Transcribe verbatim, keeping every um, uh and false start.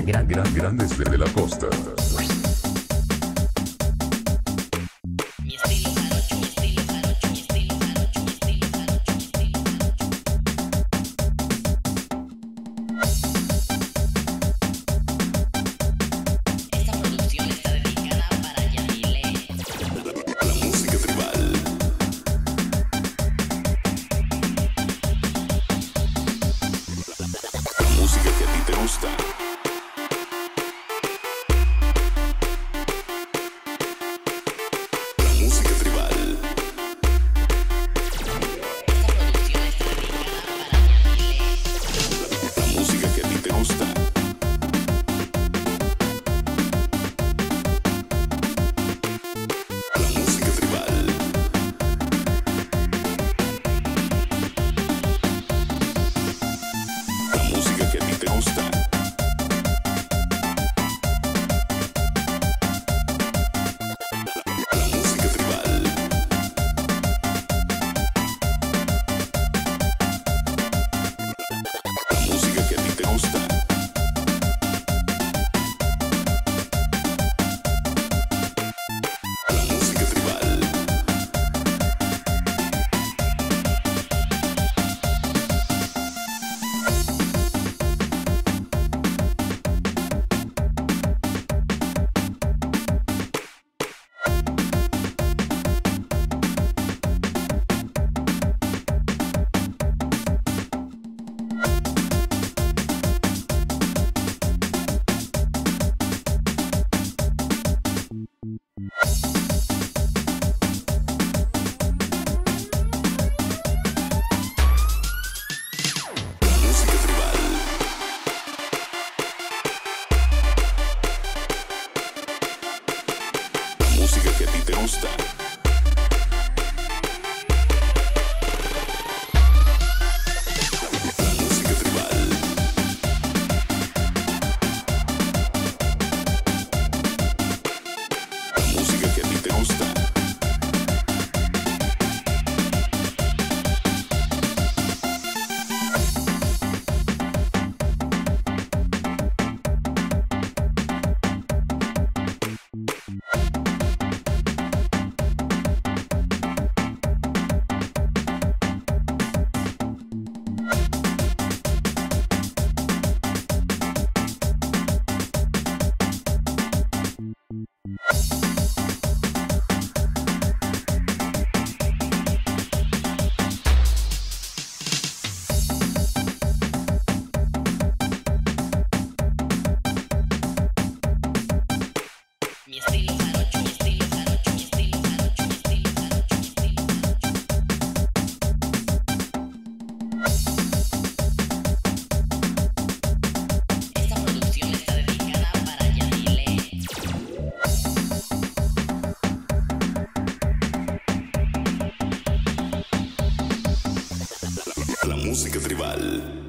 gran, gran, grandes desde la costa. Mi estilo jarocho, mi estilo jarocho, mi estilo jarocho, mi estilo jarocho, mi estilo jarocho. Esta producción está dedicada para Yamile. La música tribal. La música que a ti te gusta. La música tribal. Esta producción está dedicada para Yamile. La música que a ti te gusta. La música tribal. La música que a ti te gusta. La música tribal. La música que a ti te gusta. La música tribal. La música tribal. La música que a ti te gusta. La música tribal. La música que a ti te gusta. Mi estilo jarocho, mi estilo jarocho, mi estilo jarocho, mi estilo jarocho, mi estilo jarocho. Esta producción está dedicada para Yamile. La música tribal.